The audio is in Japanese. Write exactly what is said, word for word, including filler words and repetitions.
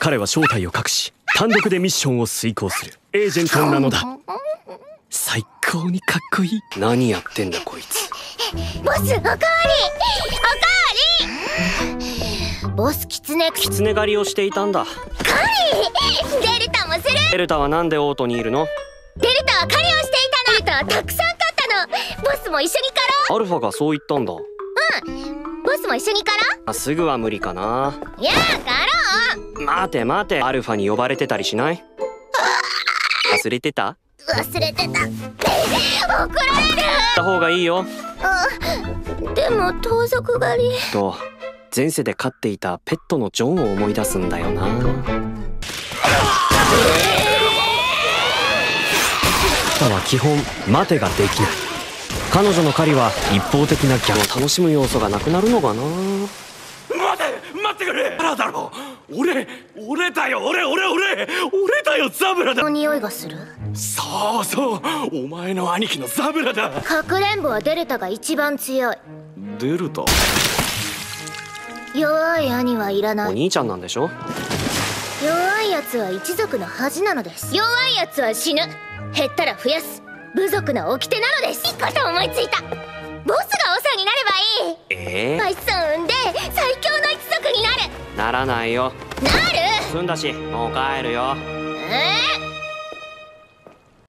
彼は正体を隠し単独でミッションを遂行するエージェントなのだ。最高にかっこいい。何やってんだこいつ。 ボス、おかわりおかわり。ボス、キツネキツネ狩りをしていたんだ。 狩り。デルタもする。 デルタはなんでオートにいるの？ デルタは狩りをしていたの。デルタはたくさん狩ったの。ボスも一緒に狩ろう。 アルファがそう言ったんだ。 うん、ボスも一緒に狩ろう。 あ、すぐは無理かな。 いやー、狩ろう。 待て待て、アルファに呼ばれてたりしない？忘れてた？ 忘れてた。怒られる。 た方がいいよ。 あ、でも盗賊狩りと前世で飼っていたペットのジョンを思い出すんだよな。タは基本待てができない。彼女の狩りは一方的な逆を楽しむ要素がなくなるのかな。 待て待ってくれ。ザブラだろ。俺俺だよ。俺俺俺俺だよ。ザブラだ。 の匂いがする。 そうそう、お前の兄貴のザブラだ。 かくれんぼはデルタが一番強い。 デルタ？ 弱い兄はいらない。 お兄ちゃんなんでしょ。 弱いやつは一族の恥なのです。弱いやつは死ぬ。減ったら増やす部族の掟なのです。いいこと思いついた。ボスが長になればいい。 ええー、 バイソン産んで最強の一族になる。 ならないよ。 なる。 済んだしもう帰るよ。 ええー